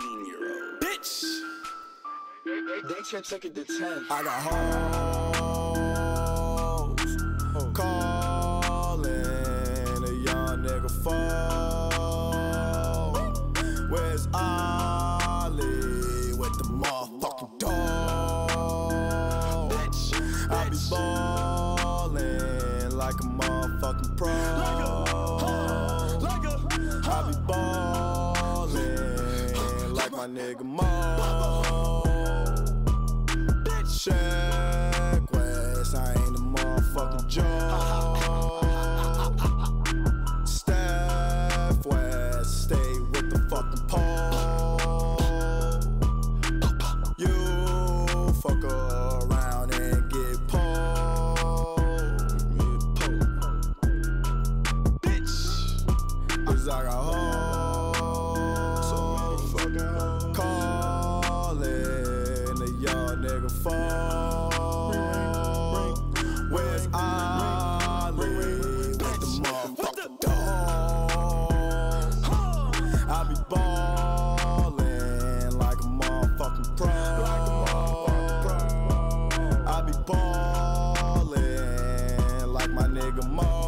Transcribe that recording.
16-year-old bitch. They took it to 10. I got hoes calling a young nigga phone. Where's Ollie with the motherfucking dog? I be ballin' like a motherfucking pro. I be ballin' like my nigga Mo. Check West, I ain't a motherfucking joke. Steph West, stay with the fucking pole. You fuck around and get pulled. Bitch, 'cause I got hoes calling a young nigga phone. Where's Ollie with the motherfucking dog? I be ballin' like a motherfucking pro. I be ballin' like my nigga Mo.